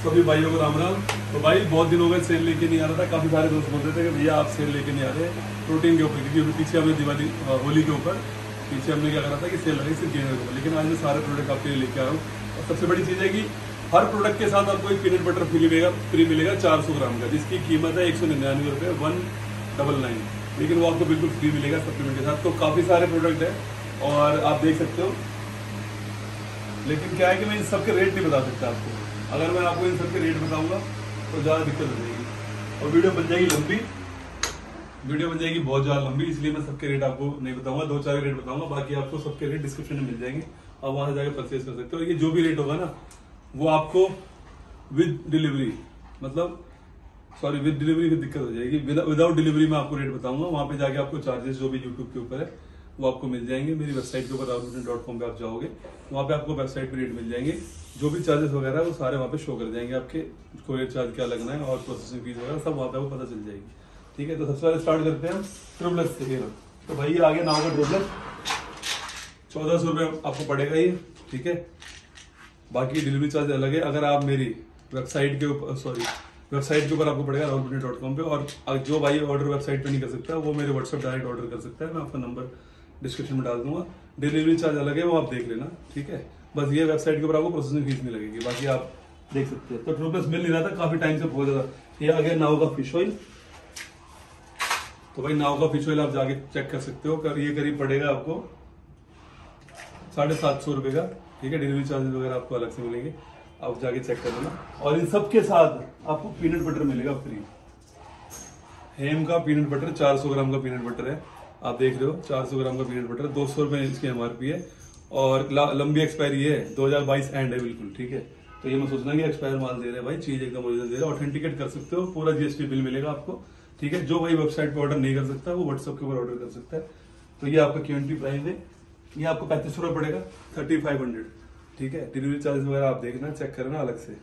सभी भाइयों को राम राम। तो भाई बहुत दिन हो गए सेल लेके नहीं आ रहा था, काफी सारे दोस्त बोल रहे थे कि भैया आप सेल लेके नहीं आ रहे प्रोटीन के ऊपर, क्योंकि पीछे हमने दिवाली होली के ऊपर पीछे हमने क्या करा था कि सेल लगी सिर्फ गेनर के ऊपर, लेकिन आज मैं सारे प्रोडक्ट आपके लिए लेके आ रहा हूँ। और सबसे बड़ी चीज है कि हर प्रोडक्ट के साथ आपको एक पीनट बटर फ्री मिलेगा 400 ग्राम का, जिसकी कीमत है 199 रुपये 199, लेकिन वो आपको बिल्कुल फ्री मिलेगा सप्लीमेंट के साथ। तो काफी सारे प्रोडक्ट है और आप देख सकते हो, लेकिन क्या है कि मैं इन सबके रेट नहीं बता सकता आपको। अगर मैं आपको इन सबके रेट बताऊंगा तो ज़्यादा दिक्कत हो जाएगी और वीडियो बन जाएगी लंबी, वीडियो बन जाएगी बहुत ज़्यादा लंबी, इसलिए मैं सबके रेट आपको नहीं बताऊंगा, 2-4 रेट बताऊंगा, बाकी आपको सबके रेट डिस्क्रिप्शन में मिल जाएंगे, आप वहां से जाकर परचेज कर सकते हो। ये जो भी रेट होगा ना वो आपको विद डिलीवरी, मतलब सॉरी विद डिलीवरी की दिक्कत हो जाएगी, विदाउट डिलीवरी में आपको रेट बताऊंगा। वहां पे जाके आपको चार्जेस जो भी यूट्यूब के ऊपर है वो आपको मिल जाएंगे। मेरी वेबसाइट के ऊपर rahulbhutan.com पे आप जाओगे, वहाँ पे आपको वेबसाइट पे रेट मिल जाएंगे, जो भी चार्जेस वगैरह है वो सारे वहाँ पे शो कर जाएंगे, आपके कोरियर चार्ज क्या लगना है और प्रोसेसिंग फीस वगैरह सब वहाँ पे आपको पता चल जाएगी। ठीक है, तो सबसे पहले स्टार्ट करते हैं हम ट्रूप्लस से। तो भाई आगे नाव का ट्रूप्लस 1400 रुपये आपको पड़ेगा ये, ठीक है। बाकी डिलीवरी चार्ज अलग है। अगर आप मेरी वेबसाइट के ऊपर वेबसाइट के ऊपर आपको पड़ेगा rahulbhutan.com पे, और जो भाई ऑर्डर वेबसाइट पे नहीं कर सकता वो मेरे व्हाट्सएप डायरेक्ट ऑर्डर कर सकता है, मैं आपका नंबर डिस्क्रिप्शन में डाल दूंगा। डिलीवरी चार्ज अलग है, वो आप देख लेना, ठीक है। बस ये वेबसाइट के ऊपर आपको प्रोसेसिंग फीस नहीं लगेगी, बाकी आप देख सकते हैं। तो ट्रूप्लस मिल नहीं रहा था काफी टाइम से, बहुत ज्यादा। ये आ गया नाव का फिश ऑयल। तो भाई नाव का फिश ऑयल आप जाके चेक कर सकते हो, ये करीब पड़ेगा आपको 750 रुपये का, ठीक है। डिलीवरी चार्जेस वगैरह आपको अलग से मिलेंगे, आप जाके चेक कर लेना। और इन सबके साथ आपको पीनट बटर मिलेगा फ्री। हेम का पीनट बटर 400 ग्राम का पीनट बटर है, आप देख रहे हो 400 ग्राम का पीनट बटर, 200 रुपये इसकी एमआरपी है और लंबी एक्सपायरी है, 2022 एंड है बिल्कुल, ठीक है। तो ये मैं सोचना कि एक्सपायर माल दे रहे हैं भाई, चीज एकदम ओरिजिनल दे रहे हैं। ऑथेंटिकेट कर सकते हो, पूरा जीएसटी बिल मिलेगा आपको, ठीक है। जो भाई वेबसाइट पे ऑर्डर नहीं कर सकता वो व्हाट्सएप के ऊपर ऑर्डर कर सकता है। तो ये आपका क्यूएनटी प्राइस है, ये आपको 3500 रुपये पड़ेगा, 3500, ठीक है। डिलीवरी चार्ज वगैरह आप देखना, चेक करना अलग से।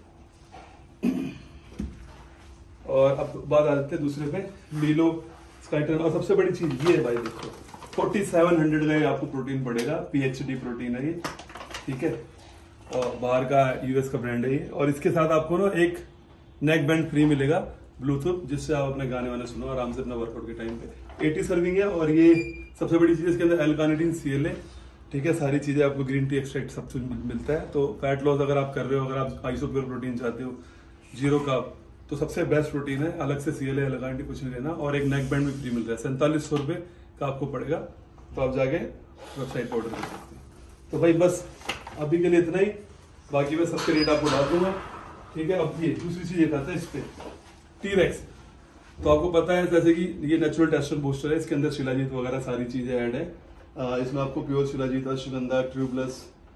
और अब बात आ जाते हैं दूसरे पे, मीलो स्काइटन। और सबसे बड़ी चीज ये है भाई, देखो 4700 का ये आपको प्रोटीन पड़ेगा, पीएचडी प्रोटीन है ये, ठीक है। और बाहर का यूएस का ब्रांड है ये। और इसके साथ आपको ना एक नेक बैंड फ्री मिलेगा ब्लूटूथ, जिससे आप अपने गाने वाने सुनो आराम से अपना वर्कआउट के टाइम पे। 80 सर्विंग है और ये सबसे बड़ी चीज इसके अंदर एल्कानिटीन सीएल है, ठीक है। सारी चीजें आपको ग्रीन टी एक्सट्रैक्ट सब कुछ मिलता है। तो फैट लॉस अगर आप कर रहे हो, अगर आप आइसोप्योर प्रोटीन चाहते हो, जीरो कार्ब, तो सबसे बेस्ट प्रोटीन है। अलग से सीएल है, एल्कानिटी कुछ नहीं लेना। और एक नेक बैंड भी फ्री मिल रहा है, 4700 रुपये का आपको पड़ेगा। तो आप जाके वेबसाइट पर ऑर्डर कर सकते हैं। तो भाई बस अभी के लिए इतना ही, बाकी मैं सबके रेट आपको डाल दूंगा, ठीक है। अब ये दूसरी चीज एक आता है इस पे टीरेक्स। तो आपको पता है जैसे कि ये नेचुरल टेस्टोस्टेरोन बूस्टर है, इसके अंदर शिलाजीत वगैरह सारी चीजें ऐड है। इसमें आपको प्योर शिलाजीत, अश्वगंधा, ट्यूबलस,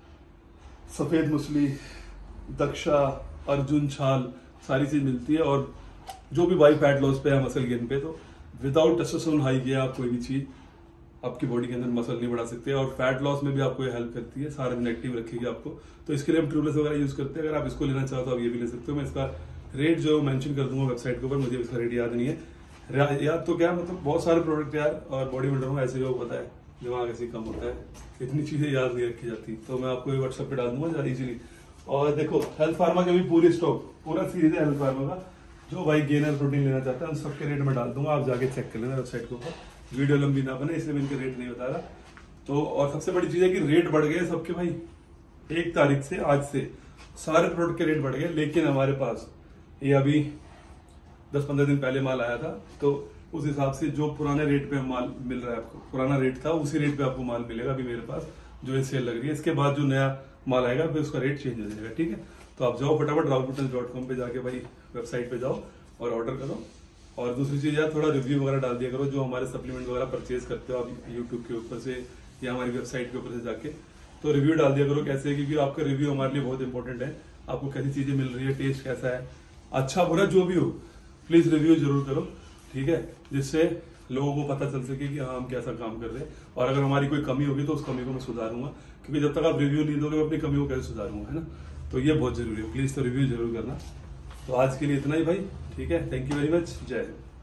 सफेद मुसली, दक्षा, अर्जुन छाल, सारी चीज मिलती है। और जो भी भाई फैट लॉस पे है, मसल गेन पे, तो विदाउट टेस्टोस्टेरोन हाई किया आप कोई भी चीज आपकी बॉडी के अंदर मसल नहीं बढ़ा सकते। और फैट लॉस में भी आपको ये हेल्प करती है, सारा दिन एक्टिव रखेगी आपको। तो इसके लिए हम ट्यूबलेस वगैरह यूज करते हैं। अगर आप इसको लेना चाहो तो आप ये भी ले सकते हो। मैं इसका रेट जो मेंशन कर दूंगा वेबसाइट के ऊपर, मुझे इसका रेट याद नहीं है, याद तो क्या, मतलब बहुत सारे प्रोडक्ट यार, और बॉडी बिल्डर में ऐसे लोग पता है दिमाग ऐसे कम होता है, इतनी चीजें याद नहीं रखी जाती। तो मैं आपको व्हाट्सएप पे डाल दूंगा ज़्यादा इजीली। और देखो हेल्थ फार्मा के भी पूरी स्टॉक, पूरा सीरीज है हेल्थ फार्मा का। जो भाई गेनर प्रोटीन लेना चाहता है उन सबके रेट में डाल दूंगा, आप जाके चेक कर लेना वेबसाइट के ऊपर। वीडियो लंबी ना बने इसलिए मैं इनके रेट नहीं बता रहा। तो और सबसे बड़ी चीज है कि रेट बढ़ गए सबके भाई, 1 तारीख से, आज से सारे प्रोडक्ट के रेट बढ़ गए। लेकिन हमारे पास ये अभी 10-15 दिन पहले माल आया था, तो उस हिसाब से जो पुराने रेट पे माल मिल रहा है आपको, पुराना रेट था उसी रेट पे आपको माल मिलेगा अभी मेरे पास, जो ये सेल लग रही है। इसके बाद जो नया माल आएगा फिर उसका रेट चेंज हो जाएगा, ठीक है। तो आप जाओ फटाफट rahulbhutan.com पे जाके भाई वेबसाइट पे जाओ और ऑर्डर करो। और दूसरी चीज यार, थोड़ा रिव्यू वगैरह डाल दिया करो, जो हमारे सप्लीमेंट वगैरह परचेज करते हो आप यूट्यूब के ऊपर से या हमारी वेबसाइट के ऊपर से जाके, तो रिव्यू डाल दिया करो कैसे, क्योंकि आपका रिव्यू हमारे लिए बहुत इंपॉर्टेंट है। आपको कैसी चीजें मिल रही है, टेस्ट कैसा है, अच्छा बुरा जो भी हो, प्लीज रिव्यू जरूर करो, ठीक है, जिससे लोगों को पता चल सके कि हाँ हम कैसा काम कर रहे हैं। और अगर हमारी कोई कमी होगी तो उस कमी को मैं सुधारूंगा, क्योंकि जब तक आप रिव्यू नहीं दोगे मैं अपनी कमी को कैसे सुधारूंगा, है ना। तो ये बहुत जरूरी है, प्लीज तो रिव्यू जरूर करना। तो आज के लिए इतना ही भाई, ठीक है। थैंक यू वेरी मच, जय हिंद।